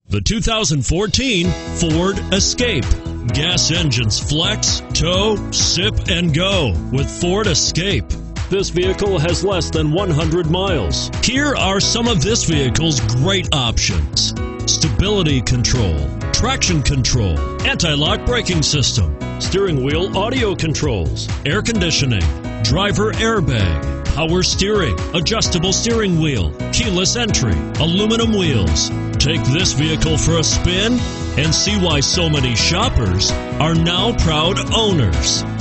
The 2014 Ford Escape. Gas engines flex, tow, sip, and go with Ford Escape. This vehicle has less than 100 miles. Here are some of this vehicle's great options: stability control, traction control, anti-lock braking system, steering wheel audio controls, air conditioning, driver airbag, power steering, adjustable steering wheel, keyless entry, aluminum wheels. Take this vehicle for a spin and see why so many shoppers are now proud owners.